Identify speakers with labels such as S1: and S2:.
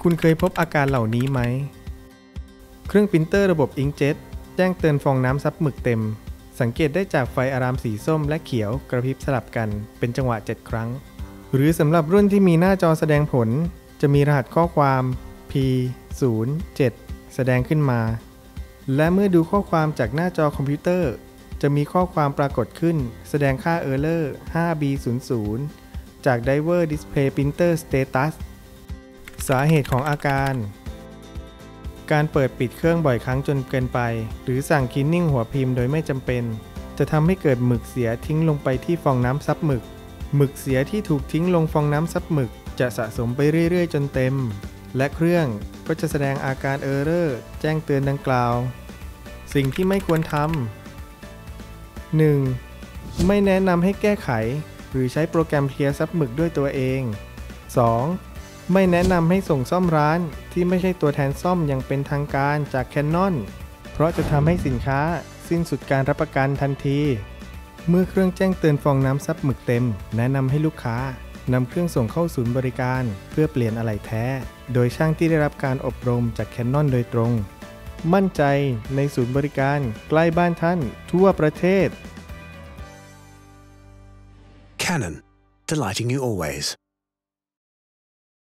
S1: คุณเคยพบอาการเหล่านี้ไหมเครื่องปรินเตอร์ระบบอิงก์เจ็ตแจ้งเตือนฟองน้ำซับหมึกเต็มสังเกตได้จากไฟอะลามสีส้มและเขียวกระพริบสลับกันเป็นจังหวะ7ครั้งหรือสำหรับรุ่นที่มีหน้าจอแสดงผลจะมีรหัสข้อความ P07 แสดงขึ้นมาและเมื่อดูข้อความจากหน้าจอคอมพิวเตอร์จะมีข้อความปรากฏขึ้นแสดงค่า Error 5B00 จาก Driver Display Printer Status สาเหตุของอาการเปิดปิดเครื่องบ่อยครั้งจนเกินไปหรือสั่งคลีนนิ่งหัวพิมพ์โดยไม่จำเป็นจะทำให้เกิดหมึกเสียทิ้งลงไปที่ฟองน้ำซับหมึกเสียที่ถูกทิ้งลงฟองน้ำซับหมึกจะสะสมไปเรื่อยๆจนเต็มและเครื่องก็จะแสดงอาการ Error แจ้งเตือนดังกล่าวสิ่งที่ไม่ควรทำ 1. ไม่แนะนำให้แก้ไขหรือใช้โปรแกรมเคลียร์ซับหมึกด้วยตัวเอง 2. ไม่แนะนำให้ส่งซ่อมร้านที่ไม่ใช่ตัวแทนซ่อมอย่างเป็นทางการจาก Canon เพราะจะทำให้สินค้าสิ้นสุดการรับประกันทันทีเมื่อเครื่องแจ้งเตือนฟองน้ำซับหมึกเต็มแนะนำให้ลูกค้านำเครื่องส่งเข้าศูนย์บริการเพื่อเปลี่ยนอะไหล่แท้โดยช่างที่ได้รับการอบรมจาก Canon โดยตรงมั่นใจในศูนย์บริการใกล้บ้านท่านทั่วประเทศ
S2: Canon, delighting you always.